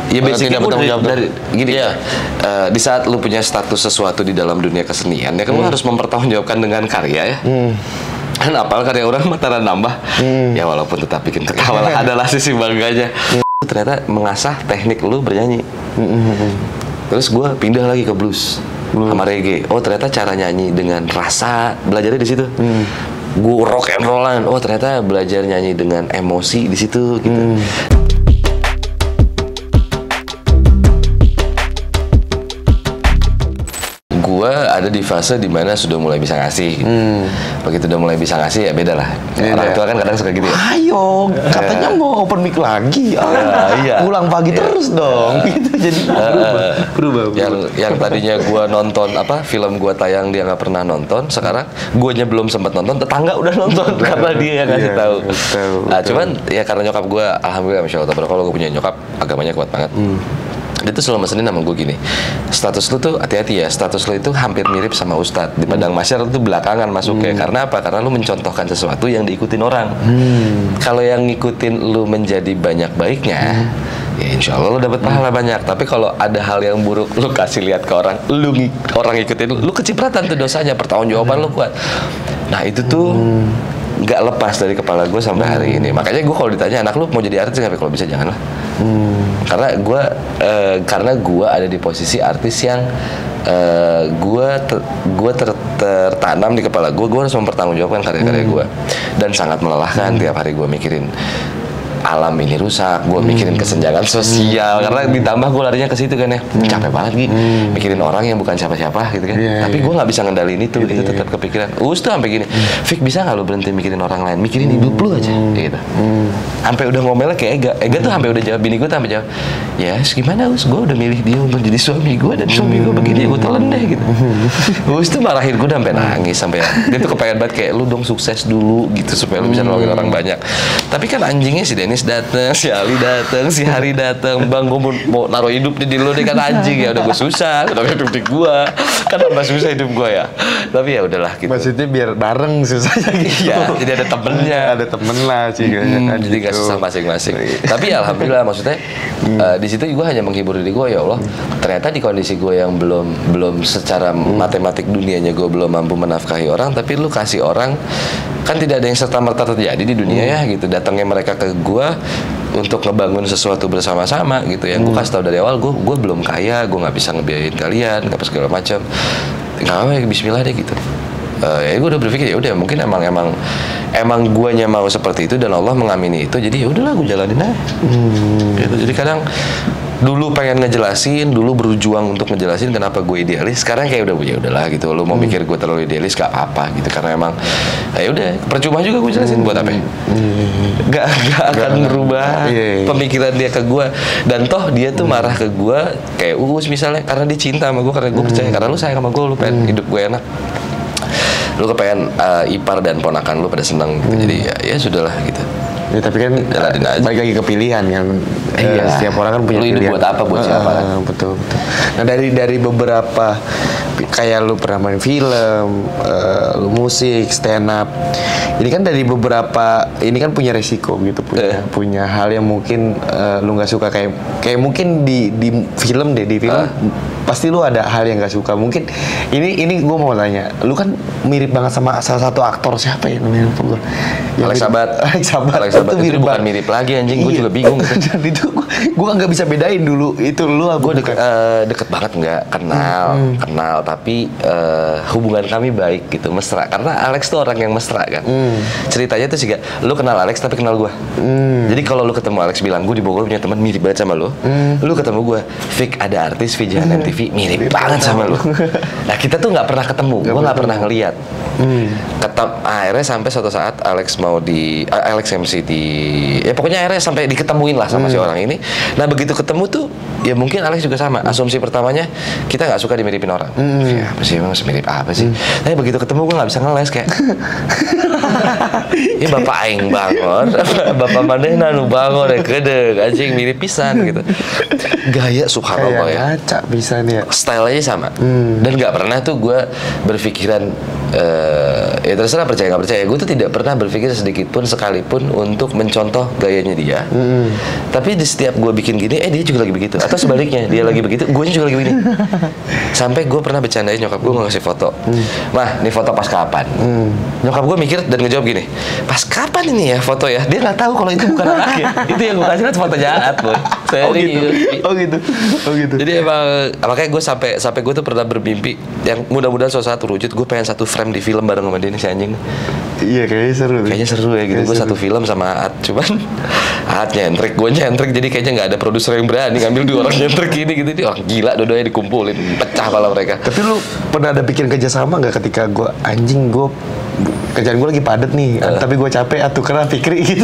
Ya basicnya tidak bertanggung jawab dari gini ya, di saat lu punya status sesuatu di dalam dunia kesenian, ya kan lu harus mempertanggungjawabkan dengan karya ya. Kan apal karya orang mataran nambah, ya walaupun tetap bikin ketawa lah, adalah sisi bangganya. Ternyata mengasah teknik lu bernyanyi. Terus gue pindah lagi ke blues sama reggae. Oh ternyata cara nyanyi dengan rasa, belajarnya di situ. Gue rock and rollan. Oh ternyata belajar nyanyi dengan emosi di situ gitu. Gue ada di fase dimana sudah mulai bisa ngasih. Begitu udah mulai bisa ngasih ya beda lah. Orang tua kan kadang suka gitu ya. Ayo, katanya mau open mic lagi. Iya. Pulang pagi terus dong. Gitu jadi berubah. Yang tadinya gue nonton film gue tayang dia nggak pernah nonton, sekarang guanya belum sempat nonton, tetangga udah nonton karena dia yang ngasih tahu. Nah, cuman ya karena nyokap gue, alhamdulillah masya Allah, kalau gue punya nyokap agamanya kuat banget. Dia tuh selalu mesenin sama gue gini, status lu tuh hati-hati ya, status lu itu hampir mirip sama ustadz di padang mahsyar itu belakangan masuknya. Karena apa? Karena lu mencontohkan sesuatu yang diikutin orang. Kalau yang ngikutin lu menjadi banyak baiknya, ya insya Allah lu dapat pahala banyak. Tapi kalau ada hal yang buruk lu kasih lihat ke orang, orang ngikutin lu kecipratan tuh dosanya, pertanggungjawaban lu kuat. Nah itu tuh nggak lepas dari kepala gue sampai hari ini. Makanya gue kalau ditanya anak lu mau jadi artis nggak, kalau bisa janganlah. Karena gue ada di posisi artis yang gue tertanam di kepala gue harus mempertanggungjawabkan karya-karya gue, dan sangat melelahkan. Tiap hari gue mikirin alam ini rusak, gue mikirin kesenjangan sosial, karena ditambah gue larinya ke situ kan ya, capek banget gitu, mikirin orang yang bukan siapa-siapa gitu kan. Tapi gue nggak bisa ngendalin itu tetap kepikiran. Tuh sampai gini, Fik bisa nggak lu berhenti mikirin orang lain, mikirin hidup lu aja, gitu. Sampai udah ngomelnya kayak Ega tuh sampai udah jawab, bini gue tuh sampai jawab, ya gimana gue udah milih dia untuk jadi suami gue, dan suami gue begini, gue telan deh gitu. Tuh marahin gue sampai nangis, sampai dia tuh kepengen banget kayak lu dong sukses dulu gitu supaya lu bisa nolongin orang banyak. Tapi kan anjingnya si Dennis dateng, si Ali dateng, si Hari dateng, bang gue mau naruh hidup di lu nih kan anjing ya, udah gue susah, udah hidup di gue kan tambah susah hidup gue ya. Tapi ya udahlah gitu. Maksudnya biar bareng susahnya gitu. Iya, jadi ada temennya. Ada temen lah sih. Jadi gak susah masing-masing. Tapi alhamdulillah maksudnya di situ gue hanya menghibur diri gue, ya Allah. Ternyata di kondisi gue yang belum secara matematik dunianya gue belum mampu menafkahi orang, tapi lu kasih orang, kan tidak ada yang serta-merta terjadi di dunia ya gitu. Datangnya mereka ke gue untuk ngebangun sesuatu bersama-sama gitu. Yang gue kasih tahu dari awal, gue belum kaya, gue nggak bisa ngebiayain kalian, apa segala macam. Nggak apa, Bismillah deh gitu. Ya gue udah berpikir ya udah mungkin emang guanya mau seperti itu dan Allah mengamini itu, jadi ya udahlah gue jalanin aja. Gitu. Jadi kadang dulu pengen ngejelasin, dulu berjuang untuk ngejelasin kenapa gue idealis. Sekarang kayak udah ya udahlah gitu. Lu mau mikir gue terlalu idealis gak apa-apa gitu, karena emang ya udah percuma juga gue jelasin buat apa. Gak akan ngerubah pemikiran dia ke gue. Dan toh dia tuh marah ke gue kayak misalnya karena dia cinta sama gue, karena gue percaya, karena lu sayang sama gue, lu pengen hidup gue enak, lu kepengen ipar dan ponakan lu pada senang gitu. Jadi ya sudahlah gitu. Ya, tapi kan balik lagi ke pilihan kan. Setiap orang kan punya pilihan. Lu hidup buat apa, buat siapa? Betul. Nah dari beberapa, kayak lu pernah main film, lu musik, stand up. Ini kan dari beberapa, ini kan punya resiko gitu, punya hal yang mungkin lu nggak suka, kayak mungkin di film pasti lu ada hal yang nggak suka. Mungkin ini gue mau tanya, lu kan mirip banget sama salah satu aktor, siapa ya namanya? Alex Sabat. Itu bukan mirip lagi anjing, gue juga bingung gitu. Dan itu gue nggak bisa bedain dulu itu lu apa. Gue deket banget nggak kenal tapi hubungan kami baik gitu, mesra, karena Alex tuh orang yang mesra kan. Ceritanya tuh sih lu kenal Alex tapi kenal gue. Jadi kalau lu ketemu Alex bilang, gue di Bogor punya teman mirip banget sama lu. Lu ketemu gue, Fik ada artis Vijahan MTV mirip banget sama lu. Nah kita tuh nggak pernah ketemu, gue nggak pernah ngeliat. Akhirnya sampai suatu saat Alex MC ya pokoknya akhirnya sampai diketemuin lah sama si orang ini. Nah begitu ketemu tuh ya mungkin Alex juga sama. Asumsi pertamanya kita nggak suka dimiripin orang. Ya apa sih, emang mirip apa sih? Tapi begitu ketemu gue nggak bisa ngeles kayak Ini bapak aing bangun, bapak manehna nu bangun ya gede, anjing mirip pisan gitu. Gaya subhanallah ya. Ngaca bisa nih ya. Stylenya sama. Dan nggak pernah tuh gue berpikiran ya terserah percaya nggak percaya. Gue tuh tidak pernah berpikir sedikit pun sekalipun untuk mencontoh gayanya dia. Tapi di setiap gue bikin gini, dia juga lagi begitu. Atau sebaliknya, dia lagi begitu, gue juga lagi begini. Sampai gue pernah bercandain nyokap gue ngasih foto. Mah, ini foto pas kapan? Nyokap gue mikir dan ngejawab gini, pas kapan ini ya foto ya? Dia nggak tahu kalau itu bukan anaknya. Itu yang gue kasih kan foto jahat, boy. Oh gitu. Jadi emang makanya gue sampai gue tuh pernah bermimpi yang mudah-mudahan suatu saat terwujud. Gue pengen satu frame di film bareng sama dia nih si anjing. Iya kayaknya seru. Kayaknya seru ya gitu. Gue satu film sama Aat, cuman Aat nyentrik, gue nyentrik. Jadi kayaknya nggak ada produser yang berani ngambil dua orang nyentrik ini gitu. Dia orang gila, dua-duanya dikumpulin, pecah pala mereka. Tapi lu pernah ada bikin kerjasama nggak ketika gue kerjaan gue lagi padet nih, tapi gue capek, tukeran Fikri gitu.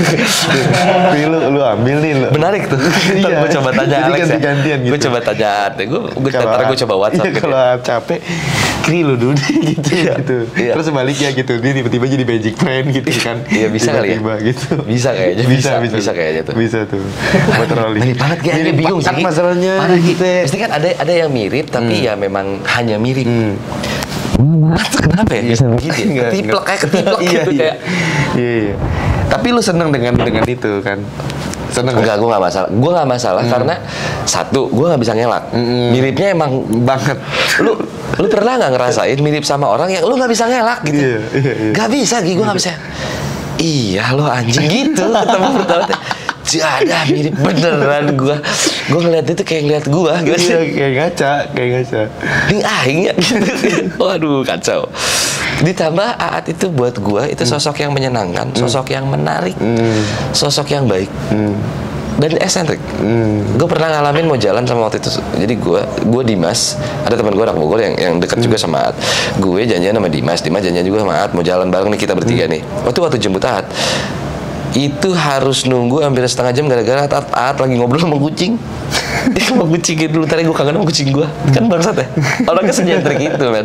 Nih, lu ambil nih lu. Menarik tuh. Iya. Gue coba tanya Alex ya. Gitu. Gue coba tanya gue coba WhatsApp gitu. Kalau capek, Kri lu dulu gitu. Iya. Terus sebaliknya gitu, dia tiba-tiba jadi magic friend gitu kan. Iya bisa kali ya. Gitu. Bisa kayaknya. Bisa kayaknya tuh. Bisa tuh. Buat rolling. Mirip banget kayak ini bingung sih. Masalahnya gitu. Pasti kan ada yang mirip tapi ya memang hanya mirip. Kenapa ya bisa begitu? Ketiplek gitu kayak. Iya. Tapi lu seneng dengan itu kan? Seneng? Enggak, gue nggak masalah karena satu, gue nggak bisa ngelak. Miripnya emang banget. Lu pernah nggak ngerasain mirip sama orang yang lu nggak bisa ngelak gitu? Iya. Gak bisa, gue nggak bisa. Iya lo anjing gitu ketemu pertama. Jadah mirip beneran gue ngeliat itu kayak ngeliat gue gitu. Iya, kayak ngaca. Ini aing ya gitu. Waduh kacau. Ditambah Aat itu buat gue itu sosok yang menyenangkan, sosok yang menarik, sosok yang baik. Dan eksentrik. Gue pernah ngalamin mau jalan sama waktu itu. Jadi gue Dimas, ada teman gue anak Bogor yang dekat juga sama Aat. Gue janjian sama Dimas janjian juga sama Aat mau jalan bareng nih kita bertiga nih. Waktu jemput Aat itu harus nunggu hampir setengah jam gara-gara Aat lagi ngobrol sama kucing. Dia sama kucingnya dulu, tadi gue kangen sama kucing gue. Kan bangsat ya, orangnya sejentrik itu men.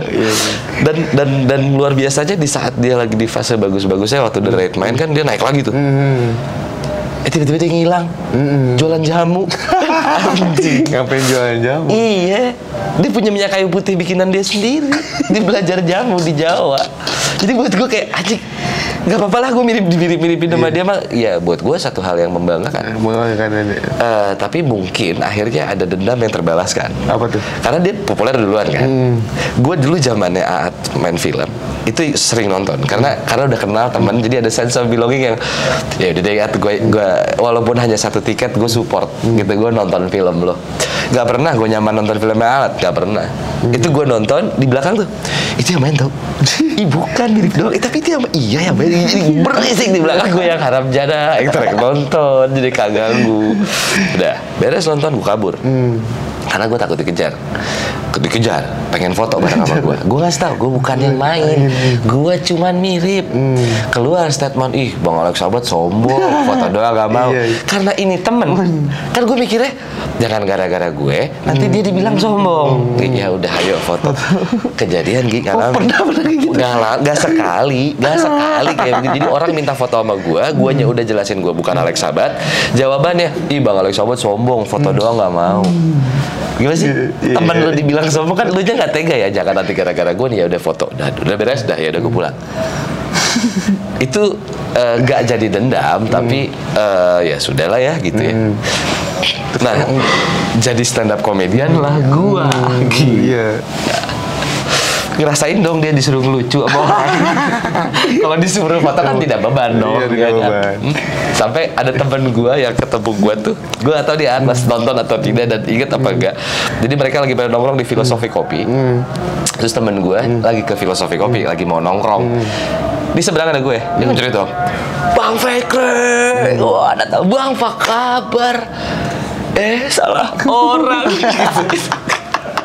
Dan luar biasanya di saat dia lagi di fase bagus-bagusnya waktu The Raid main kan dia naik lagi tuh. Tiba-tiba dia ngilang, jualan jamu. Anjing, ngapain jualan jamu? Iya, dia punya minyak kayu putih bikinan dia sendiri. Dia belajar jamu di Jawa. Jadi buat gue kayak anjing, nggak apa-apa lah gue mirip-miripin sama dia mah. Ya buat gue satu hal yang membanggakan. Tapi mungkin akhirnya ada dendam yang terbalaskan. Apa tuh? Karena dia populer duluan kan. Gue dulu zamannya Aat main film itu sering nonton karena udah kenal temen, jadi ada sense of belonging yang ya udah deh gue walaupun hanya satu tiket gue support gitu, gue nonton film lo. Gak pernah gue nyaman nonton filmnya Aat, gak pernah. Itu gue nonton di belakang tuh, itu yang main tau. Bukan mirip doang, tapi itu yang main berisik di belakang gue yang harap jada, yang terek nonton jadi kaganggu. Udah beres nonton gue kabur. Karena gue takut dikejar, pengen foto bareng sama gue. Gue ngasih tau, gue bukan yang main, gue cuman mirip. Keluar statement, Bang Alex Sabat sombong, foto doang gak mau. Karena ini temen, kan gue mikirnya jangan gara-gara gue, nanti dia dibilang sombong. Ya udah, ayo foto. Kejadian Gi, pernah gitu? Gak sekali kayak begitu. Jadi orang minta foto sama gue, guanya udah jelasin gue bukan Alex Sabat. Jawabannya, Bang Alex Sabat sombong, foto doang gak mau. Gimana sih? Temen lu dibilang sombong kan lu nya gak tega ya, jangan nanti gara-gara gue nih ya udah foto, udah beres, ya udah gue pulang. Itu gak jadi dendam, tapi ya sudahlah ya gitu ya. Nah, jadi stand up komedian lah gua. Iya. Ngerasain dong dia disuruh ngelucu apa orang. Kalau disuruh foto kan tidak beban dong. Iya, beban. Sampai ada temen gue yang ketemu gue tuh, gue gak tau dia Atlas nonton atau tidak dan inget apa enggak. Jadi mereka lagi pada nongkrong di Filosofi Kopi. Terus temen gue lagi ke Filosofi Kopi, lagi mau nongkrong. Di seberang ada gue, dia ngejerit dong, Bang Fikri, wah ada tau, Bang apa kabar? Salah orang.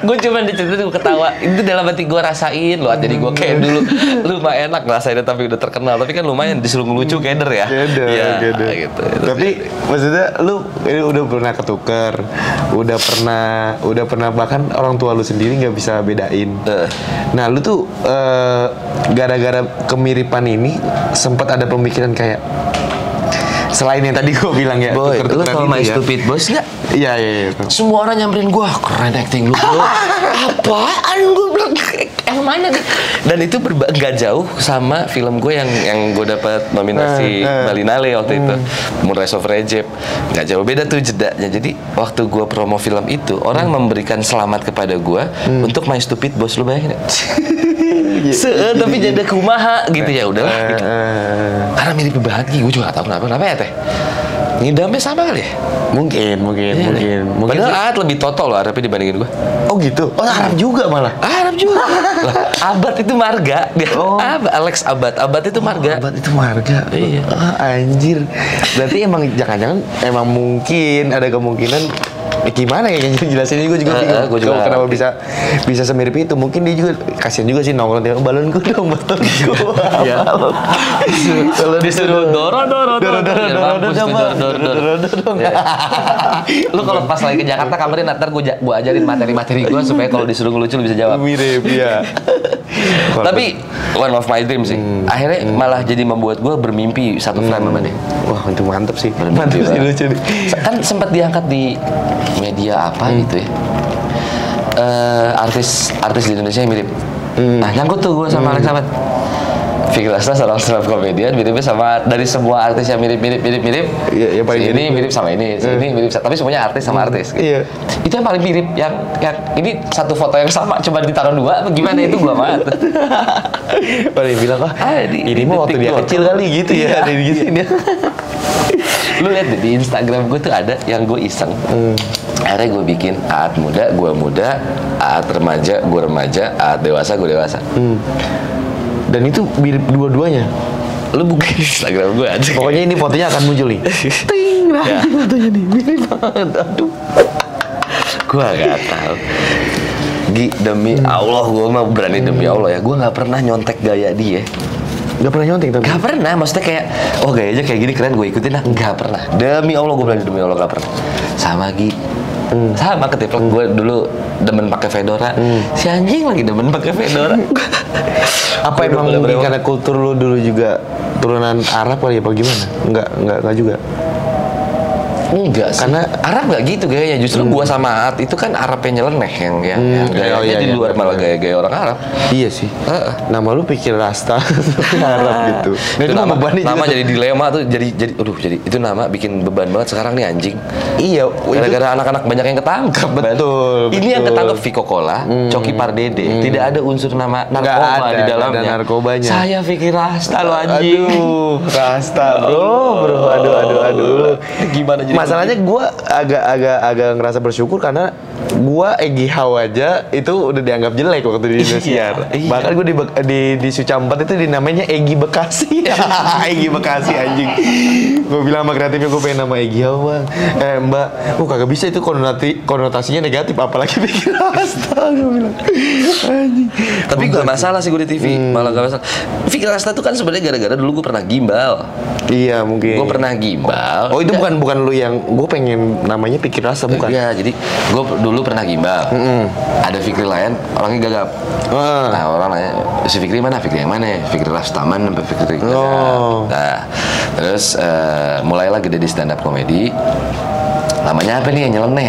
Gue cuma diceritain gue ketawa. Itu dalam hati gue rasain loh. Jadi gue kayak dulu lumayan enak ngerasain tapi udah terkenal. Tapi kan lumayan disuruh ngelucu keder ya. Keder. Gitu. Tapi maksudnya lu ini udah pernah ketuker, udah pernah bahkan orang tua lu sendiri nggak bisa bedain. Nah lu tuh gara-gara kemiripan ini sempat ada pemikiran kayak selain yang tadi gue bilang ya, Boy, lu tau My Stupid Boss nggak? Iya. Semua orang nyamperin gue, keren acting lu bro. Apaan gue bilang, yang mana nih? Dan itu nggak jauh sama film gue yang gue dapat nominasi Berlinale waktu itu, Moonrise of Reject. Nggak jauh beda tuh jedanya. Jadi waktu gue promo film itu, orang memberikan selamat kepada gue untuk My Stupid Boss, lu bayangin? Tapi jadi kumaha gitu ya udahlah. Gitu. Karena mirip banget, gue juga gak tahu kenapa ya teh. Ngidamnya sama kali ya? Mungkin. Padahal Aat lebih toto loh Arabnya dibandingin gue. Oh gitu? Oh Arab juga malah? Arab juga. Abad itu marga. Alex Abad itu marga. Abad itu marga? Iya. Anjir. Berarti jangan-jangan mungkin ada kemungkinan gimana ya jelasin ini gue juga bingung. Gue juga kenapa bisa semirip itu. Mungkin dia juga kasihan juga sih nongkrong tiap balon gue dong balon gue. Iya. Kalau disuruh doro. Lu kalau pas lagi ke Jakarta kabarin ntar gue ajarin materi-materi gue supaya kalau disuruh ngelucu lu bisa jawab. Mirip ya. Tapi one of my dream sih. Akhirnya malah jadi membuat gue bermimpi satu frame sama dia. Wah itu mantep sih. Mantep sih lucu nih. Kan sempat diangkat di media apa gitu ya. Artis di Indonesia yang mirip. Nah nyangkut tuh gue sama Alex Abad. Fikri Hasan seorang stand up comedian miripnya sama dari semua artis yang mirip. Iya, yang paling ini mirip sama ini mirip, tapi semuanya artis sama artis. Gitu. Iya. Itu yang paling mirip, yang ini satu foto yang sama cuma ditaruh dua, gimana itu gua banget. Paling bilang ini mah waktu dia kecil kali gitu ya, ada di sini. Lu lihat deh di Instagram gue tuh ada yang gue iseng. Akhirnya gue bikin Aat muda, gue muda, Aat remaja, gue remaja, Aat dewasa, gue dewasa. Dan itu mirip dua-duanya. Lu buka Instagram gue aja. Pokoknya ini fotonya akan muncul nih. Ting, ya. Fotonya nih mirip banget. Aduh. Gue gak tahu. Demi Allah, gue mah berani demi Allah ya. Gue gak pernah nyontek gaya dia. Gak pernah nyontek tapi? Gak pernah, maksudnya kayak gayanya kayak gini keren, gue ikutin lah. Gak pernah. Demi Allah, gue berani demi Allah gak pernah. Sama sama ketiplek gue dulu demen pakai fedora. Si anjing lagi demen pakai fedora. Apa emang mungkin karena kultur lu dulu juga turunan Arab kali ya, apa gimana? Enggak juga. Enggak sih. Karena Arab nggak gitu gayanya. Justru gua sama Aat itu kan Arab yang nyeleneh yang gayanya di luar malah gaya-gaya orang Arab. Iya sih. Nama lu pikir Rasta Arab gitu. Nah, itu nama jadi dilema tuh jadi itu nama bikin beban banget sekarang nih anjing. Iya. Gara-gara anak-anak banyak yang ketangkep. Betul. Ini yang ketangkep Vico Cola, Coki Pardede. Tidak ada unsur nama narkoba di dalamnya. Ada narkobanya. Saya pikir Rasta lo anjing. Aduh, Rasta bro. Aduh. Gimana jadi? Masalahnya gue agak ngerasa bersyukur karena gue Egy Hau aja itu udah dianggap jelek waktu di Indonesia. Bahkan gue di Sucampat itu dinamanya Egy Bekasi. Egy Bekasi anjing. Gue bilang sama kreatifnya gue pengen nama Egy Hau bang. Mbak, kagak bisa itu konotasinya negatif apalagi pikir Rasta. Gue bilang anjing. Tapi gak masalah sih gue di TV, malah gak masalah. Fikir Rasta tuh kan sebenarnya gara-gara dulu gue pernah gimbal. Iya mungkin. Gue pernah gimbal. Oh itu bukan lu yang gue pengen namanya Fikir Rasta bukan? Iya jadi gue dulu pernah gimbal. Ada Fikri lain orangnya gagap. Nah orang nanya si Fikri mana? Fikri yang mana? Fikri Rastaman sampai Fikri gagap. Nah terus mulailah gede di stand up comedy. Namanya apa nih yang nyeleneh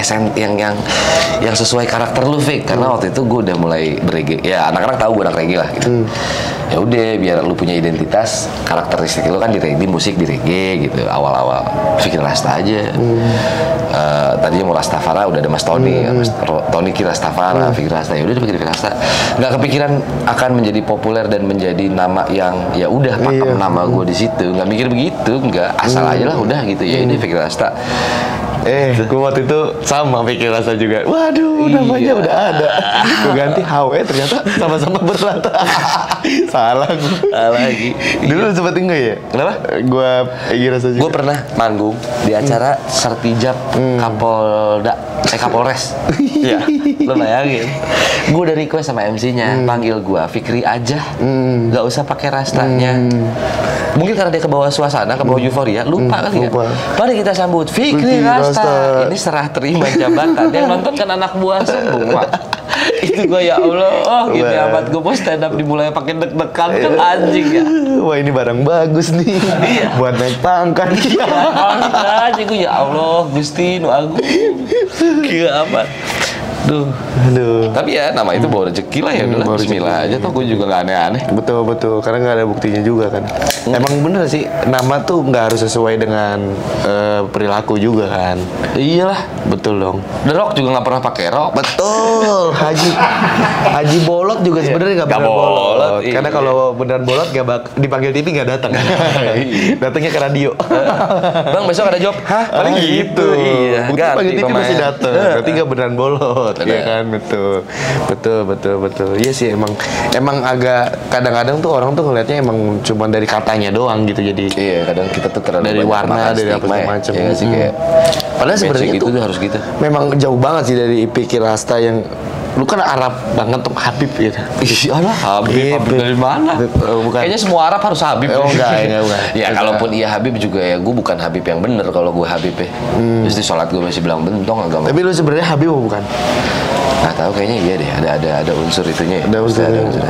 yang sesuai karakter lu Fik, karena waktu itu gue udah mulai berreggae ya, anak-anak tahu gue anak reggae lah gitu. Ya udah biar lu punya identitas karakteristik lu kan di reggae, musik di reggae gitu awal-awal. Fikir Rasta aja. Tadinya mau Rastafara udah ada Mas Tony, Mas Tony kira Rastafara, Fikir Rasta ya udah Fikir Rasta. Nggak kepikiran akan menjadi populer dan menjadi nama yang ya udah pakem nama gue di situ, nggak mikir begitu, nggak asal aja lah udah gitu ya ini Fikir Rasta. Gue waktu itu sama pikir rasa juga. Waduh, namanya udah ada. Gue ganti HW, ternyata sama-sama berat. Salah gue. Salah lagi. Dulu sempet enggak ya? Kenapa? Gue pikir rasa juga. Gue pernah manggung di acara Sertijab Kapolres. Iya. Lo bayangin. Gue udah request sama MC-nya, panggil gue Fikri aja. Gak usah pakai rastanya. Mungkin karena dia ke bawah suasana, ke bawah euforia, lupa kali ya. Mari kita sambut Fikri Rasta. Ini serah terima jabatan. Yang nonton kan anak buah semua. Itu gue ya Allah, gini amat gue mau stand up dimulai pakai deg-degan kan anjing ya. Wah ini barang bagus nih. Buat naik pangkat. Anjing gue ya Allah, Gusti nu agung. Gila amat. Aduh. Tapi ya nama itu bawa rezeki lah ya udah bismillah aja toh gue juga gak aneh-aneh. Betul karena nggak ada buktinya juga kan. Emang bener sih nama tuh nggak harus sesuai dengan perilaku juga kan. Iyalah, betul dong. The Rock juga nggak pernah pakai rok. Betul. Haji Bolot juga sebenarnya nggak benar bolot. Karena kalau beneran bolot nggak dipanggil TV nggak datang. Datangnya ke radio. Bang besok ada job. Hah? Paling gitu. Iya. Panggil TV masih datang. Berarti nggak beneran bolot. Iya kan, betul. Iya sih emang agak kadang-kadang tuh orang tuh ngelihatnya emang cuma dari katanya doang gitu jadi. Iya, kadang kita tuh terlalu dari warna dari apa segala macam. Iya sih kayak. Padahal sebenarnya itu harus gitu. Memang jauh banget sih dari pikir Rasta yang lu kan Arab banget tuh Habib gitu. Iyalah Habib dari mana? Bukan. Kayaknya semua Arab harus Habib. Enggak. Ya kalaupun iya Habib juga ya gue bukan Habib yang bener kalau gue Habib ya. Jadi sholat gue masih bilang bentong agama. Tapi lu sebenarnya Habib bukan? Nggak tahu kayaknya iya deh ada unsur itunya ya. Ada unsur.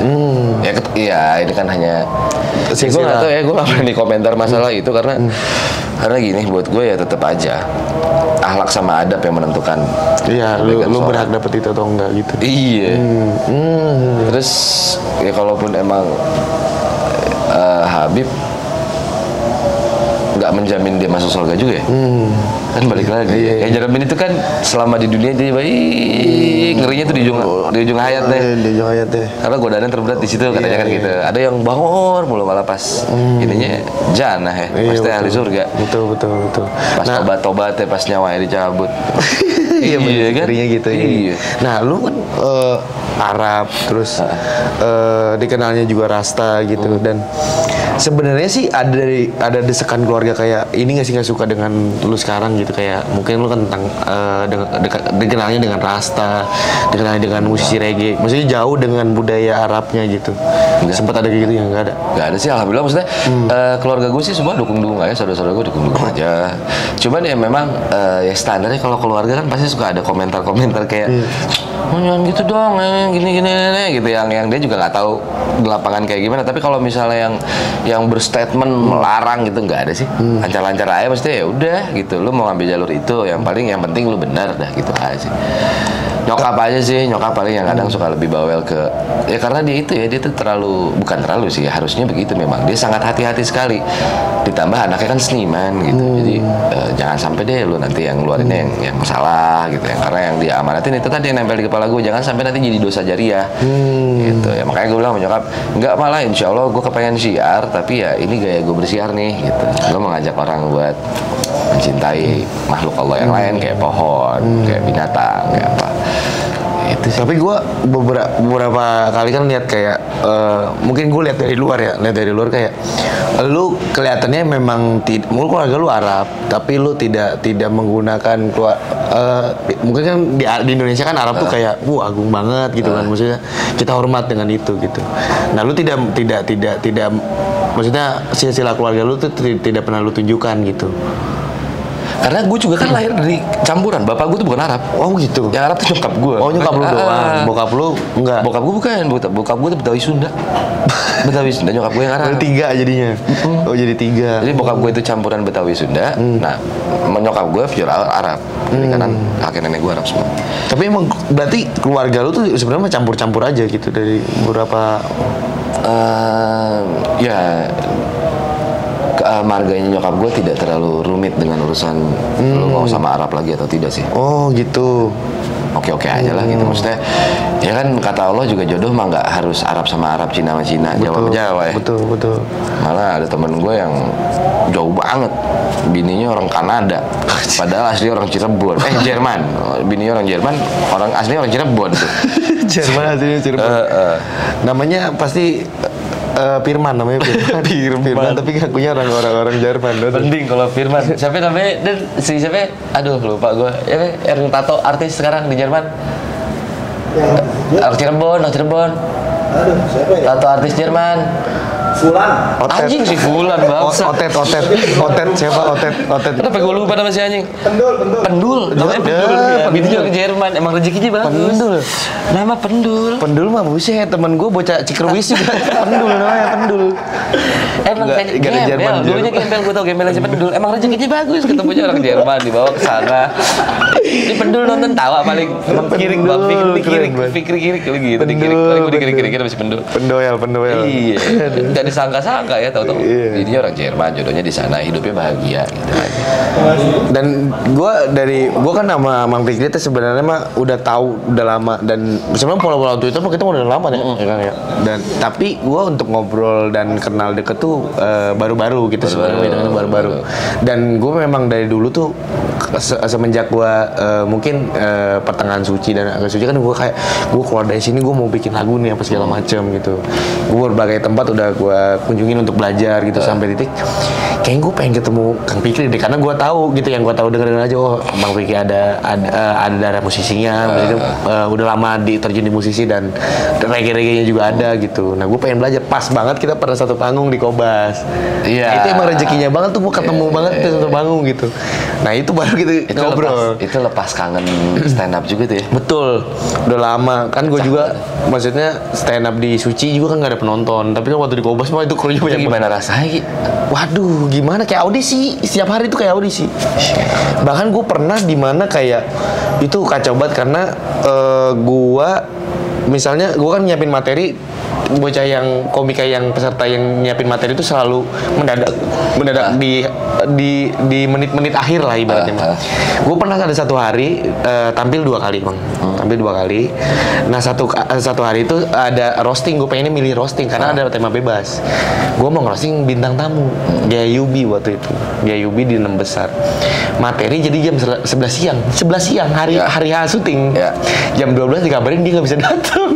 Ya ini kan hanya gue nggak tahu ya gue nggak berani komentar masalah itu karena gini buat gue ya tetap aja akhlak sama adab yang menentukan. Iya, lu berhak dapet itu atau enggak gitu. Iya. Terus ya kalaupun emang Habib nggak menjamin dia masuk surga juga ya. Kan balik lagi. Ya jamin itu kan selama di dunia dia baik, ngerinya tuh di ujung hayat deh. Di ujung hayat deh. Karena godaannya terberat di situ katanya kan gitu. Ada yang bangun mulu malah pas ininya jannah ya. Pasti ahli surga. Betul. Pas tobat ya pas nyawanya dicabut. Iya kan? Ngerinya gitu. Iya. Nah, lu kan Arab terus dikenalnya juga Rasta gitu dan sebenarnya sih ada desakan keluarga kayak ini nggak suka dengan lu sekarang gitu kayak mungkin lu kan tentang dikenalnya dengan Rasta, dikenalnya dengan musisi reggae, maksudnya jauh dengan budaya Arabnya gitu. Sempat ada kayak gitu yang nggak ada? Nggak ada sih alhamdulillah maksudnya keluarga gue sih semua dukung aja, saudara-saudara gue dukung aja. Cuman ya memang ya standarnya kalau keluarga kan pasti suka ada komentar-komentar kayak jangan gitu dong, gini gitu yang dia juga nggak tahu di lapangan kayak gimana. Tapi kalau misalnya yang berstatement melarang gitu nggak ada sih, lancar-lancar aja maksudnya ya udah gitu. Lu mau ngambil jalur itu, yang penting lu benar dah gitu aja sih. Nyokap paling yang kadang suka lebih bawel ke ya karena dia tuh bukan terlalu sih ya, harusnya begitu memang dia sangat hati-hati sekali, ditambah anaknya kan seniman gitu. Jadi jangan sampai deh lu nanti yang ngeluarinnya yang salah gitu ya, karena yang dia amanatin itu tadi yang nempel di kepala gue, jangan sampai nanti jadi dosa jariah gitu ya. Makanya gue bilang sama nyokap enggak, malah insya Allah gue kepengen syiar tapi ya ini gaya gue bersiar nih gitu. Gue mengajak orang buat mencintai makhluk Allah yang lain kayak pohon, kayak binatang, kayak apa. Itu sih. Tapi gue beberapa kali kan lihat kayak mungkin gue lihat dari luar kayak lu kelihatannya memang mungkin keluarga lu Arab tapi lu tidak menggunakan mungkin kan di Indonesia kan Arab tuh kayak agung banget gitu kan, maksudnya kita hormat dengan itu gitu. Nah lu tidak maksudnya sila keluarga lu tuh tidak pernah lu tunjukkan gitu. Karena gue juga kan lahir dari campuran. Bapak gue tuh bukan Arab. Oh gitu. Yang Arab tuh nyokap gue. Oh nyokap lu doang. Bokap lu enggak. Bokap gue bukan. Bokap gue tuh Betawi Sunda. Betawi Sunda, nyokap gue yang Arab. Jadi 3 jadinya. Oh jadi 3. Jadi bokap gue itu campuran Betawi Sunda. Nah, nyokap gue pure Arab. Jadi kanan kakek nenek gue Arab semua. Tapi emang berarti keluarga lu tuh sebenarnya campur-campur aja gitu dari beberapa ya marganya nyokap gue tidak terlalu rumit dengan urusan lu mau sama Arab lagi atau tidak sih. Oh gitu. Oke oke aja lah gitu. Maksudnya ya kan kata Allah juga jodoh mah nggak harus Arab sama Arab, Cina sama Cina, Jawa sama Jawa ya. Betul. Malah ada temen gue yang jauh banget, bininya orang Kanada, padahal asli orang Cirebon, Jerman. Bininya orang Jerman, orang asli orang Cirebon tuh. Jerman aslinya Cirebon. Namanya pasti Firman namanya Firman tapi ngakunya orang Jerman. Mending kalau Firman. Siapa namanya? Dan siapa? Aduh lupa gue. Ya, yang tato artis sekarang di Jerman. Orang Cirebon. Aduh, siapa ya? Tato artis Jerman. Fulan. Anjing si Fulan bangsa. Otet siapa Otet. Kenapa gue lupa nama si anjing? Pendul. Namanya Pendul. Bininya orang Jerman. Emang rezekinya bagus. Pendul. Nama Pendul. Pendul mah buset, temen gue bocah Cikerwis juga. Pendul namanya Pendul. Emang gembel. Dulunya gembel, gue tau gembel aja Pendul. Emang rezekinya bagus, ketemunya orang Jerman dibawa ke sana. Ini Pendul nonton tawa paling kiri bang pikir kiri kalau gitu. Di kiri masih Pendul. Pendoyal. Iya. Nggak disangka-sangka ya, tahu-tahu. Jadinya orang Jerman, jodohnya di sana, hidupnya bahagia gitu aja. Dan gue kan sama Mang Fikri itu sebenarnya mah udah tahu udah lama, dan sebenarnya pola-pola Twitter mah kita udah lama ya kan ya. Dan tapi gue untuk ngobrol dan kenal deket tuh baru-baru gitu sebenarnya baru-baru. Dan gue memang dari dulu tuh semenjak gue mungkin pertengahan suci dan agak suci kan gue keluar dari sini gue mau bikin lagu nih apa segala macam gitu. Gue berbagai tempat udah gue kunjungin untuk belajar gitu sampai titik kayaknya gue pengen ketemu Kang Fikri deh, karena gue tahu gitu, yang gue tahu dengerin aja Bang Fikri ada darah musisinya, udah lama terjun di musisi dan reggae-nya juga ada gitu. Nah gue pengen belajar, pas banget kita pernah satu panggung di Kobas. Iya. Itu emang rezekinya banget tuh, gue ketemu banget di satu panggung gitu. Nah itu baru kita ngobrol. Itu lepas kangen stand up juga tuh ya. Betul, udah lama kan gue juga maksudnya stand up di Suci juga kan gak ada penonton, tapi kan waktu di Kobas mah itu krunya banyak. Gimana rasanya? Waduh, gimana, kayak audisi, setiap hari itu kayak audisi. Bahkan gue pernah di mana kayak itu kacau banget karena gue misalnya gue kan nyiapin materi, bocah yang komika yang peserta yang nyiapin materi itu selalu mendadak di menit-menit akhir lah ibaratnya. Gue pernah ada satu hari tampil 2 kali bang, tampil 2 kali. Nah satu hari itu ada roasting, gue pengennya milih roasting karena ada tema bebas. Gue mau roasting bintang tamu Gaya Yubi waktu itu, Gaya Yubi di 6 besar. Materi jadi jam 11 siang hari H syuting. Jam 12 dikabarin dia nggak bisa datang.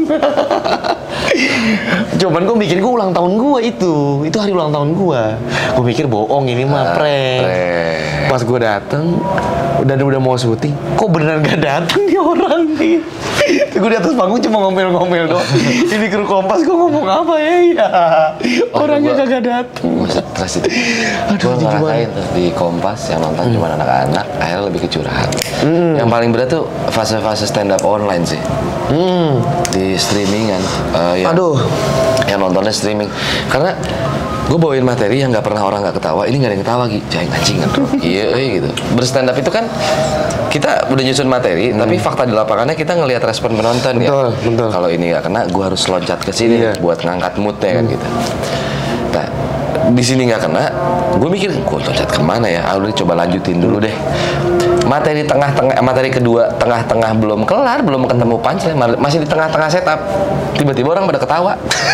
Cuman gue mikir gue ulang tahun gue itu hari ulang tahun gue. Gue mikir bohong ini mah prank. Pas gue dateng udah mau syuting, kok beneran gak datang nih orang nih. Gue di atas panggung cuma ngomel-ngomel doang. Ini kru Kompas gue ngomong apa ya? Orangnya kagak datang. Stres itu. Gue ngerasain tuh di Kompas yang nonton cuma anak-anak, akhirnya lebih ke curhat. Yang paling berat tuh fase-fase stand up online sih. Di streamingan. Yang nontonnya streaming. Karena gue bawain materi yang nggak pernah orang nggak ketawa, ini nggak ada yang ketawa gitu, jangan anjingan bro. Iya gitu. Berstand up itu kan kita udah nyusun materi, tapi fakta di lapangannya kita ngelihat respon penonton. Betul. Kalau ini nggak kena, gue harus loncat ke sini buat ngangkat moodnya kan gitu. Nah di sini nggak kena, gue mikir gue loncat kemana ya? Udah coba lanjutin dulu deh. Materi kedua tengah-tengah belum kelar, belum ketemu punchline, masih di tengah-tengah setup, tiba-tiba orang pada ketawa.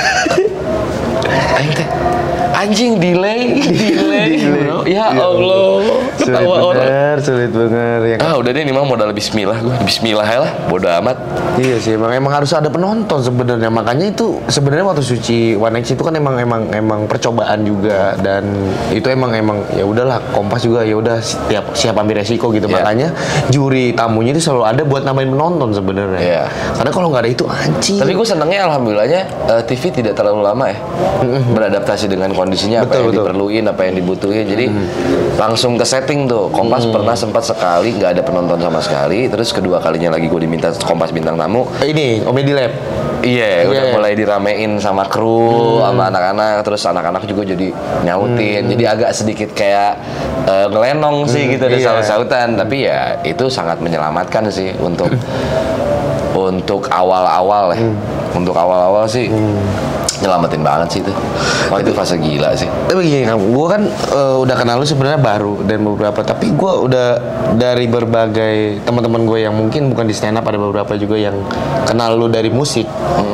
Anjing delay. Ya Allah, ketawa orang. Sulit bener. Udah deh, ini mah modal bismillah gue. Bismillah ya lah, bodo amat. Iya sih, emang harus ada penonton sebenarnya. Makanya itu sebenarnya waktu Suci One X itu kan emang percobaan juga, dan itu emang ya udahlah, Kompas juga ya udah siap ambil resiko gitu. Makanya juri tamunya itu selalu ada buat nambahin penonton sebenarnya. Karena kalau nggak ada itu anjing. Tapi gue senengnya alhamdulillahnya TV tidak terlalu lama ya beradaptasi dengan kondisinya, apa yang diperluin, apa yang dibutuhin. Jadi langsung ke setting tuh. Kompas pernah sempat sekali nggak ada penonton sama sekali, terus kedua kalinya lagi gue diminta Kompas bintang tamu. Ini Comedy Lab. Iya, udah mulai diramein sama kru, sama anak-anak, terus anak-anak juga jadi nyautin. Jadi agak sedikit kayak ngelenong sih gitu, ada saut-sautan. Tapi ya itu sangat menyelamatkan sih untuk awal-awal ya. Untuk awal-awal sih nyelamatin banget sih itu. Oh itu fase gila sih. Tapi begini, gue kan udah kenal lu sebenarnya baru dan beberapa, tapi gue udah dari berbagai teman-teman gue yang mungkin bukan di stand up, ada beberapa juga yang kenal lu dari musik.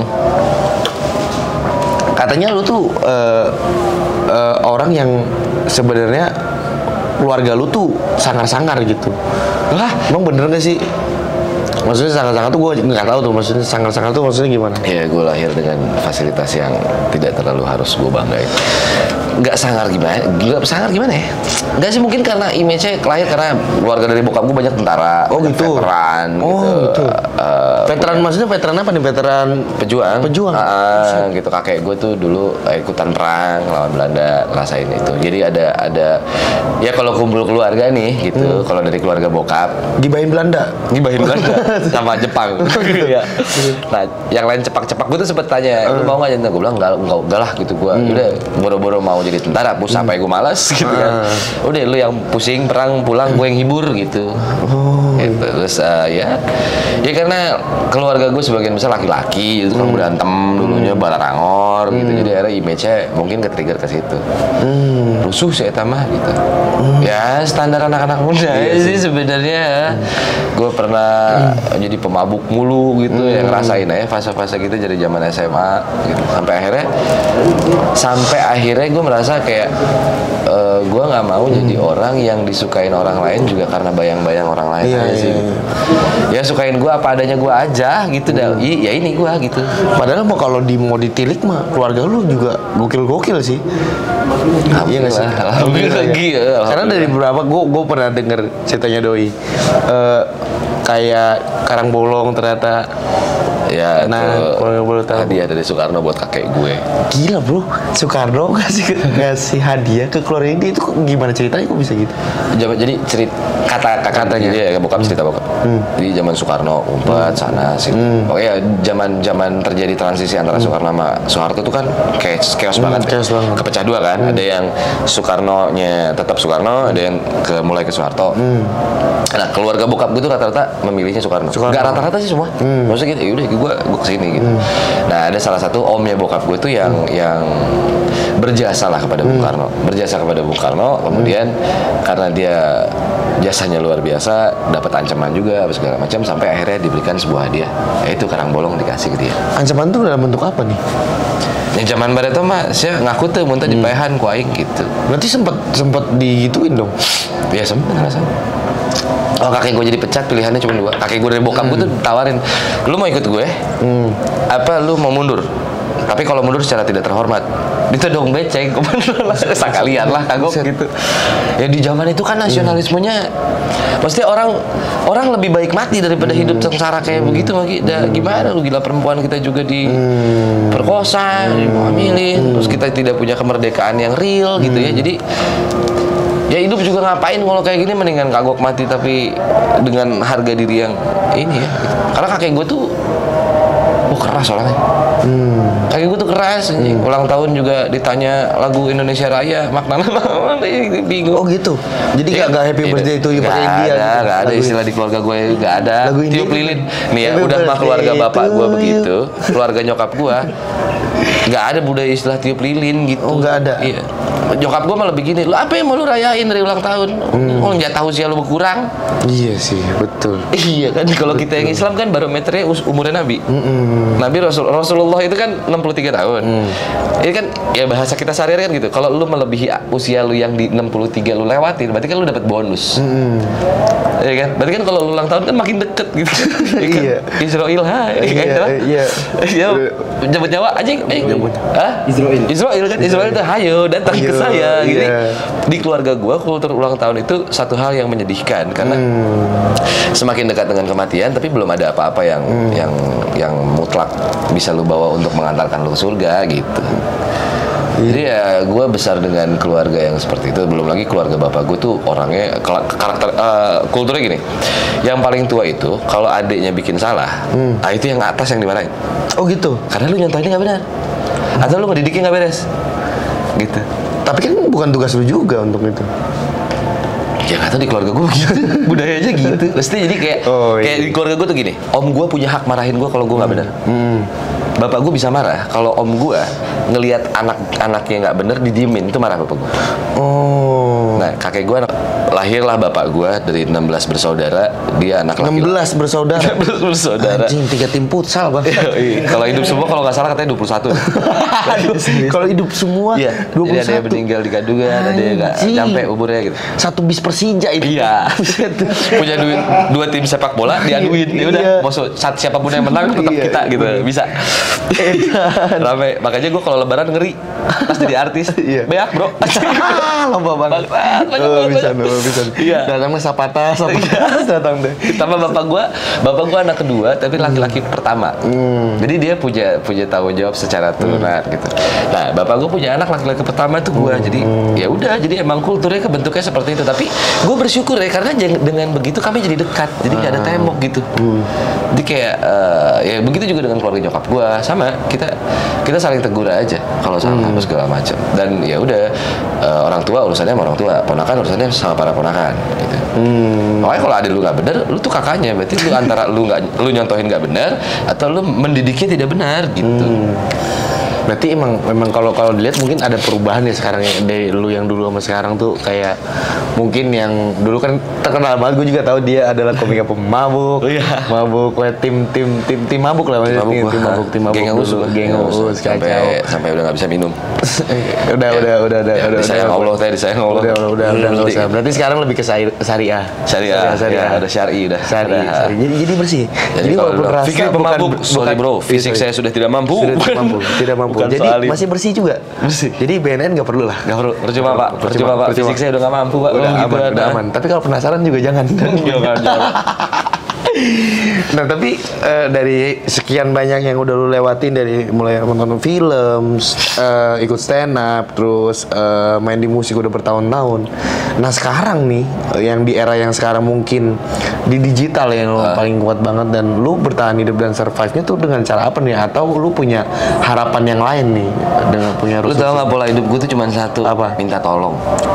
Katanya lu tuh orang yang sebenarnya keluarga lu tuh sangar-sangar gitu. Lah, emang bener gak sih? Maksudnya sangat-sangat tuh gue nggak tahu tuh, maksudnya sangat-sangat tuh maksudnya gimana? Ya gue lahir dengan fasilitas yang tidak terlalu harus gue banggain. Nggak sangar gimana? Nggak sangar gimana ya? Nggak sih, mungkin karena image-nya lahir karena keluarga dari bokap gue banyak tentara, gitu. veteran, gitu. Veteran maksudnya veteran apa nih? Veteran pejuang. Pejuang. Gitu, kakek gue tuh dulu ikutan perang lawan Belanda, ngerasain itu. Jadi ada ya kalau kumpul keluarga nih gitu, kalau dari keluarga bokap gibahin Belanda sama Jepang. Iya. Nah, yang lain cepak-cepak gue tuh sempet tanya, lu mau nggak? Gue bilang enggak lah gitu. Gue udah boro-boro mau jadi tentara, sampai gue malas gitu kan. Udah lu yang pusing perang, pulang gue yang hibur gitu. Gitu. Terus ya karena keluarga gue sebagian besar laki-laki, itu kan berantem dulunya balarangor gitu. Jadi akhirnya image-nya mungkin ke-trigger ke situ. Rusuh sih eta mah gitu. Ya standar anak-anak muda sih sebenarnya. Gue pernah jadi pemabuk mulu gitu, yang ngerasain aja fase-fase gitu dari zaman SMA gitu. Sampai akhirnya gue merasa kayak gue nggak mau jadi orang yang disukain orang lain juga karena bayang-bayang orang lain aja sih. Gitu. Ya sukain gue apa adanya gue aja gitu dah. Ya ini gue gitu. Padahal kalau mau ditilik mah keluarga lu juga gokil-gokil sih. Iya nggak sih? Alhamdulillah. Karena dari beberapa gue pernah denger ceritanya Doi. Kayak Karangbolong ternyata. Ya, nah, kalau boleh tahu. Hadiah dari Soekarno buat kakek gue. Gila bro, Soekarno ngasih hadiah ke keluarga ini, itu gimana ceritanya kok bisa gitu? Jadi katanya dia bokap cerita bokap. Jadi zaman Soekarno umpet sana sini. Pokoknya zaman terjadi transisi antara Soekarno sama Soeharto itu kan chaos banget. Kepecah dua kan. Ada yang Soekarno-nya tetap Soekarno, ada yang mulai ke Soeharto. Nah, keluarga bokap gue tuh rata-rata memilihnya Soekarno. Enggak rata-rata sih semua. Maksudnya gitu, yaudah gue kesini gitu. Nah, ada salah satu omnya bokap gue tuh yang berjasa lah kepada Bung Karno. Berjasa kepada Bung Karno, kemudian karena dia jasanya luar biasa, dapat ancaman juga segala macam, sampai akhirnya diberikan sebuah hadiah, yaitu Karangbolong dikasih ke dia. Ancaman tuh dalam bentuk apa nih? Yang zaman bareto mah saya ngaku tuh muntah dipehan ku aing gitu. Berarti sempet digituin dong? Ya sempet rasanya. Oh, kakek gue jadi pecat, pilihannya cuma dua. Kakek gue dari bokap gue tuh tawarin, lu mau ikut gue? Apa lu mau mundur? Tapi kalau mundur secara tidak terhormat, itu dong beceng, sekalian lah kagok gitu. Ya di zaman itu kan nasionalismenya, pasti orang lebih baik mati daripada hidup sengsara kayak begitu lagi. Gimana lu, gila, perempuan kita juga diperkosa, dihamilin, terus kita tidak punya kemerdekaan yang real gitu ya. Jadi ya hidup juga ngapain kalau kayak gini, mendingan kagok mati tapi dengan harga diri yang ini ya. Karena kakek gue tuh keras orangnya. Kakek gue tuh keras, ulang tahun juga ditanya lagu Indonesia Raya maknanya bingung. Oh gitu. Jadi nggak happy birthday itu pakai India. Nggak ada istilah di keluarga gue, nggak ada. Tiup lilin. Nih ya, udah mah keluarga bapak gue begitu, keluarga nyokap gue nggak ada budaya istilah tiup lilin gitu. Oh nggak ada. Iya. Nyokap gue malah begini, lu apa yang mau lu rayain dari ulang tahun? Oh nggak tahu sih lu berkurang. Iya sih, betul. Iya kan, kalau kita yang Islam kan barometernya umurnya Nabi. Nabi Rasulullah itu kan 63 tahun. Ini kan ya bahasa kita sehari-hari kan gitu. Kalau lu melebihi usia lu yang di 63 lu lewatin, berarti kan lu dapat bonus. Iya kan? Berarti kan kalau lu ulang tahun kan makin deket gitu. Iya. Israel, iya. Ya, jemput nyawa anjing. Hah? Israel kan, Israel itu hayo datang ke saya. Jadi di keluarga gua kultur ulang tahun itu satu hal yang menyedihkan karena semakin dekat dengan kematian tapi belum ada apa-apa yang mutlak bisa lu bawa untuk mengantarkan lu ke surga gitu. Jadi ya gue besar dengan keluarga yang seperti itu. Belum lagi keluarga bapak gue tuh orangnya karakter kulturnya gini. Yang paling tua itu kalau adiknya bikin salah, itu yang atas yang dimarahin. Oh gitu. Karena lu nyontohinnya nggak benar, atau lu ngedidiknya nggak beres, gitu. Tapi kan bukan tugas lu juga untuk itu. Ya nggak tahu di keluarga gue begitu, budayanya gitu. Pasti jadi kayak di keluarga gue tuh gini, om gue punya hak marahin gue kalau gue nggak benar. bapak gue bisa marah kalau om gue ngelihat anak-anaknya nggak bener didiemin, itu marah bapak gue. Nah, kakek gue lahirlah bapak gue dari 16 bersaudara, dia anak laki-laki. 16 bersaudara. 16 bersaudara. Anjing, 3 tim futsal, Bang. Kalau hidup semua kalau nggak salah katanya 21. Kalau hidup semua iya, 21. Jadi ada yang meninggal di kandungan, ada yang nggak sampai umurnya gitu. Satu bis Persija itu. Iya. Punya duit 2 tim sepak bola diaduin. Ya udah, masuk siapapun yang menang tetap kita gitu. Bisa. Rame. Makanya gue kalau lebaran ngeri. Pas jadi artis. Beak, Bro. Lomba banget. Bisa. Iya. Datang Sapata datang deh. Tambah bapak gua anak kedua tapi laki-laki pertama. Jadi dia punya tanggung jawab secara turunan gitu. Nah, bapak gua punya anak laki-laki pertama itu gua. Jadi ya udah, jadi emang kulturnya kebentuknya seperti itu. Tapi gua bersyukur ya karena dengan begitu kami jadi dekat. Jadi nggak ada tembok gitu. Jadi kayak ya begitu juga dengan keluarga nyokap gua, sama kita saling tegur aja kalau salah apa segala macam. Dan ya udah, orang tua urusannya sama orang tua, ponakan urusannya sama para ponakan gitu. Makanya kalau adik lu nggak bener, lu tuh kakaknya, berarti lu antara lu nyontohin nggak bener atau lu mendidiknya tidak benar gitu. Berarti memang kalau dilihat mungkin ada perubahan ya sekarang ya, dari lu yang dulu sama sekarang tuh. Kayak mungkin yang dulu kan terkenal banget, gue juga tahu dia adalah komika pemabuk. Mabuk, tim mabuk lah, tim mabuk geng Uus sampai udah nggak bisa minum. udah disayang Allah. Udah nggak usah. Berarti sekarang lebih ke syariah. Ada syari udah. Jadi bersih. Jadi kalau pikir pemabuk, sorry bro, fisik saya sudah tidak mampu. Tidak mampu. Jadi masih bersih juga. Bersih. Jadi BNN nggak perlu lah. Nggak perlu. Percuma Pak. Fisik saya udah nggak mampu Pak. Udah aman. Tapi kalau penasaran juga jangan. Jangan. Nah, tapi dari sekian banyak yang udah lu lewatin, dari mulai nonton film, ikut stand up, terus main di musik udah bertahun-tahun. Nah, sekarang nih yang di era yang sekarang mungkin di digital yang lu paling kuat banget, dan lu bertahan hidup dan survive-nya tuh dengan cara apa nih? Atau lu punya harapan yang lain nih dengan punya Lu tau nggak, pola hidup gue tuh cuma satu. Apa? Minta tolong.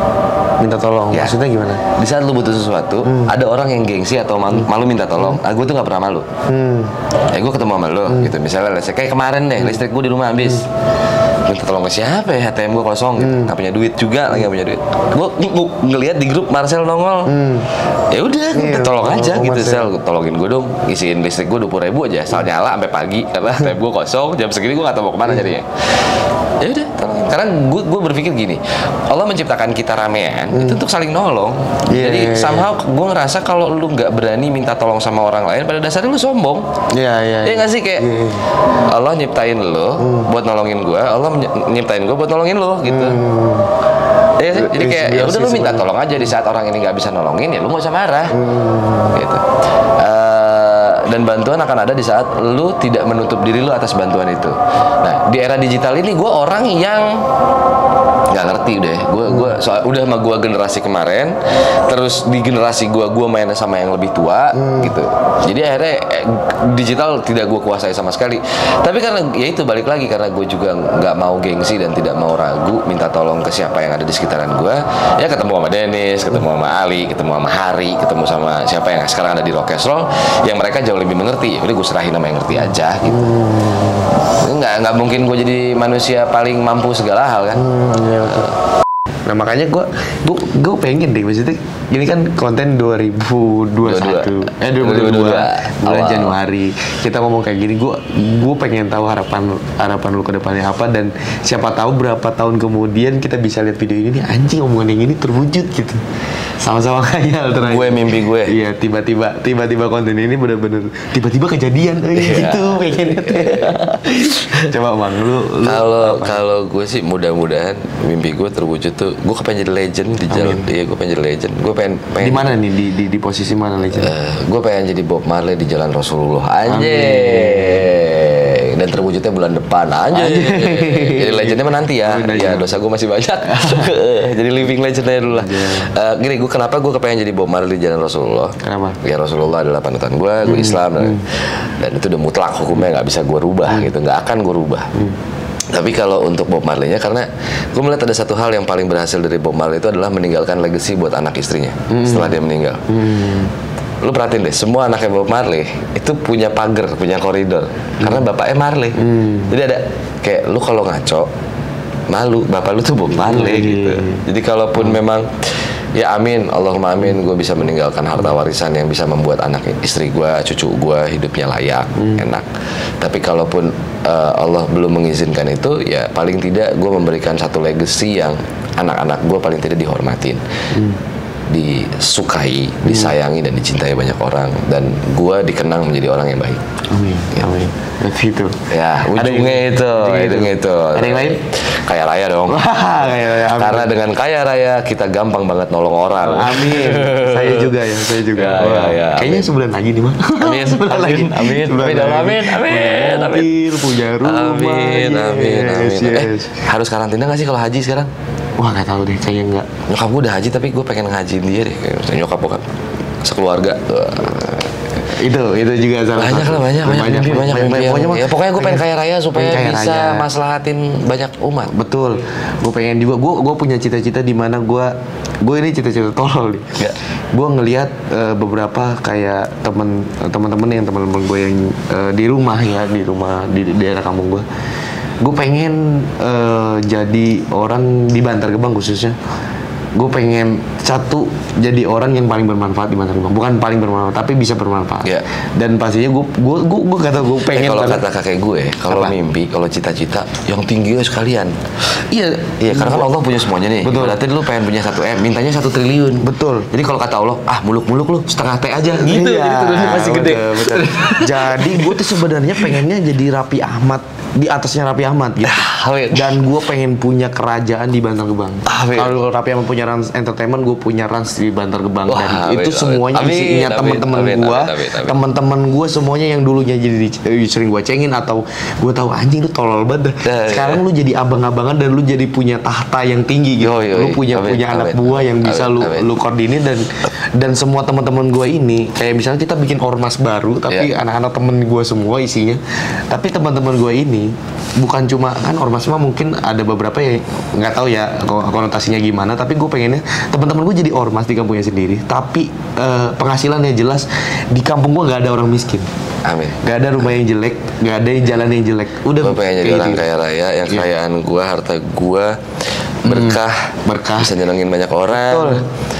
Ya. Maksudnya gimana? Di saat lu butuh sesuatu, ada orang yang gengsi atau malu minta tolong. Gue tuh nggak pernah malu. Gue ketemu sama lu gitu. Misalnya kayak kemarin deh, listrik gue di rumah habis. Minta tolong ke siapa ya? ATM gue kosong gitu. Nggak punya duit juga, lagi nggak punya duit. Gue ngeliat di grup Marcel nongol. Ya udah, minta tolong aja gitu. Sel, tolongin gue dong, isiin listrik gue 20.000 aja. Asal nyala sampai pagi karena ATM gue kosong. Jam segini gue nggak tahu mau kemana jadinya. Ya udah, tolongin. Karena gue berpikir gini, Allah menciptakan kita ramean itu untuk saling nolong. Jadi somehow gue ngerasa kalau lu nggak berani minta tolong sama orang lain, pada dasarnya lu sombong. Iya nggak sih, kayak Allah nyiptain lo buat nolongin gue, Allah nyiptain gue buat nolongin lo gitu. Ya sih, jadi kayak ya udah lu minta tolong aja. Di saat orang ini nggak bisa nolongin, ya lu nggak usah marah. Gitu. Dan bantuan akan ada di saat lu tidak menutup diri lu atas bantuan itu. Nah, di era digital ini gue orang yang nggak ngerti deh. Gue udah sama gue generasi kemarin, terus di generasi gue main sama yang lebih tua gitu. Jadi akhirnya digital tidak gue kuasai sama sekali. Tapi karena ya itu balik lagi, karena gue juga nggak mau gengsi dan tidak mau ragu minta tolong ke siapa yang ada di sekitaran gue. Ya ketemu sama Dennis, ketemu sama Ali, ketemu sama Hari, ketemu sama siapa yang sekarang ada di Rock'n'Roll, yang mereka jauh lebih mengerti. Ya udah, gue serahin sama yang ngerti aja gitu. Nggak mungkin gue jadi manusia paling mampu segala hal kan. Nah, makanya gue pengen deh, maksudnya ini kan konten 2022 bulan Januari kita ngomong kayak gini. Gue pengen tahu harapan lu ke depannya apa, dan siapa tahu berapa tahun kemudian kita bisa lihat video ini, anjing omongan yang ini terwujud gitu. Sama-sama khayal terakhir. Gue mimpi gue. Iya, tiba-tiba konten ini bener-bener tiba-tiba kejadian gitu pengennya. Coba Bang, lu kalau gue sih mudah-mudahan mimpi gue terwujud tuh. Gue kepengen jadi legend di jalan. Iya, gue pengen jadi legend. Gue pengen di mana nih, di posisi mana legend? Gue pengen jadi Bob Marley di jalan Rasulullah. Anjay. Dan terwujudnya bulan depan. Anjay. Jadi legendnya mah nanti ya. Ya, dosa gue masih banyak. Jadi living legendnya dulu lah. Gini, kenapa gue kepengen jadi Bob Marley di jalan Rasulullah? Kenapa? Ya, Rasulullah adalah panutan gue Islam. Dan itu udah mutlak hukumnya, nggak bisa gue rubah gitu. Nggak akan gue rubah. Tapi kalau untuk Bob Marley-nya, karena gue melihat ada satu hal yang paling berhasil dari Bob Marley itu adalah meninggalkan legacy buat anak istrinya setelah dia meninggal. lu perhatiin deh, semua anaknya Bob Marley itu punya pagar, punya koridor, karena bapaknya Marley. Jadi ada kayak lu kalau ngaco, malu, bapak lu tuh Bob Marley gitu. Jadi kalaupun memang ya amin, Allahumma amin, gue bisa meninggalkan harta warisan yang bisa membuat anak istri gue, cucu gue hidupnya layak, enak. Tapi kalaupun Allah belum mengizinkan itu, ya paling tidak gue memberikan satu legacy yang anak-anak gue paling tidak dihormatin, disukai, disayangi dan dicintai banyak orang, dan gue dikenang menjadi orang yang baik. Amin, amin. Itu. Ya, ujungnya itu. Ada yang lain? Kaya raya dong. Kaya raya. Karena dengan kaya raya kita gampang banget nolong orang. Amin. Saya juga. Ya, kayaknya sebulan lagi nih, Mas. Amin. Sebulan lagi. Amin. Punya rumah. Amin. Yes. Harus karantina nggak sih kalau haji sekarang? Wah, nggak tahu deh, kayaknya nggak. Nyokap gue udah haji tapi gue pengen ngajiin dia deh. Nyokap gue kan sekeluarga. Itu juga salah satu. Banyak mimpi. Ya pokoknya gue pengen kaya raya supaya bisa maslahatin banyak umat. Betul. Gue pengen juga. Gue punya cita-cita di mana gue ini cita-cita tolol nih. Ya. Gue ngelihat beberapa kayak teman-teman gue yang di rumah di daerah kampung gue. Gue pengen jadi orang di Bantar Gebang khususnya. Gue pengen jadi orang yang paling bermanfaat di Bantar Gebang. Bukan paling bermanfaat, tapi bisa bermanfaat. Yeah. Dan pastinya gue pengen. Kalau kata kakek gue, kalau mimpi, kalau cita-cita, yang tinggi sekalian. Iya, karena kan Allah punya semuanya nih. Betul. Berarti lu pengen punya 1 M, mintanya 1 triliun. Betul. Jadi kalau kata Allah, muluk-muluk lu setengah T aja. Gitu. Iya, jadi turunnya masih gede. Betul. Jadi gue tuh sebenarnya pengennya jadi Raffi Ahmad, di atasnya Raffi Ahmad gitu. Dan gue pengen punya kerajaan di Bantar Gebang. Kalau Raffi Ahmad punya Rans Entertainment, gue punya Rans di Bantar Gebang. Dan itu semuanya isinya teman-teman gue semuanya yang dulunya jadi sering gue cengin atau gue tahu anjing lu tolol banget. Sekarang lu jadi abang-abangan dan lu jadi punya tahta yang tinggi gitu. Lu punya anak buah yang bisa lu koordinir, dan semua teman-teman gue ini kayak misalnya kita bikin ormas baru tapi anak-anak temen gue semua isinya. Tapi teman-teman gue ini bukan cuma kan ormas mah mungkin ada beberapa yang nggak tahu ya konotasinya gimana, tapi gue pengennya teman-teman gue jadi ormas di kampungnya sendiri, tapi penghasilannya jelas. Di kampung gue nggak ada orang miskin. Amin. Nggak ada rumah yang jelek, nggak ada jalan yang jelek. Udah. Gue pengen jadi orang kaya raya, yang kekayaan gue, harta gue berkah, bisa nyenengin banyak orang.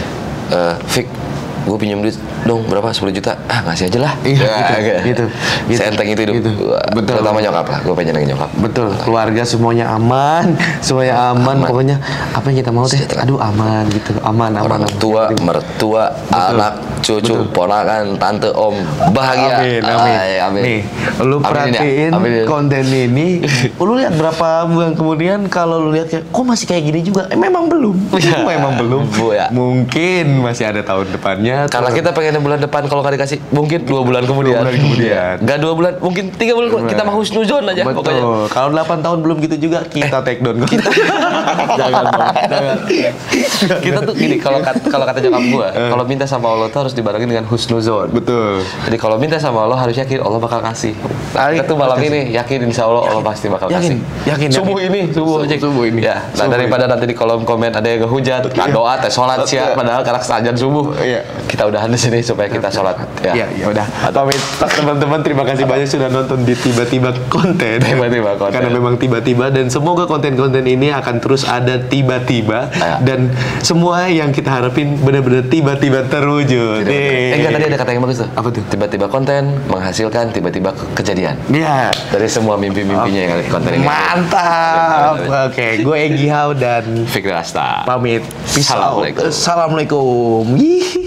Fik, gue pinjam duit dong berapa, 10 juta, ngasih aja lah. Gitu. Seenteng itu hidup. Betul. Terutama nyokap lah, gue pengen nyenengin nyokap. Betul. Keluarga semuanya aman. Pokoknya apa yang kita mau teh, aduh aman gitu, aman. Orang tua, mertua, anak, cucu, ponakan, tante, om, bahagia. Amin. Nih, lu perhatiin konten ini, lu lihat berapa bulan kemudian, kalau lu lihat kok masih kayak gini juga, memang belum. Mungkin masih ada tahun depannya. Karena kita pengen bulan depan, kalau nggak dikasih mungkin 2 bulan kemudian. Nggak 2 bulan, mungkin 3 bulan kita mau husnuzon aja. Betul. Pokoknya. Kalau 8 tahun belum gitu juga, kita take down. Jangan. Kita tuh gini, kalau kata nyokap gua, kalau minta sama Allah tuh harus dibarengin dengan husnuzon. Betul. Jadi kalau minta sama Allah harus yakin Allah bakal kasih. Kita tuh malam ini yakin insya Allah pasti bakal kasih. Yakin. Subuh ini. Ya. Nah, daripada nanti di kolom komen ada yang ngehujat, doa teh sholat siap, padahal karena azan subuh. Kita udahan di sini supaya kita sholat. Ya udah. Pamit teman-teman, terima kasih banyak sudah nonton di tiba-tiba konten. Karena memang tiba-tiba, dan semoga konten-konten ini akan terus ada tiba-tiba, dan semua yang kita harapin benar-benar tiba-tiba terwujud. Enggak, tadi ada kata yang bagus tuh. Apa tuh? Tiba-tiba konten menghasilkan tiba-tiba kejadian. Iya. Dari semua mimpi-mimpinya yang ada di konten ini. Mantap. Oke, gue Egy Hao dan Fikri Asta. Pamit. Assalamualaikum. Assalamualaikum.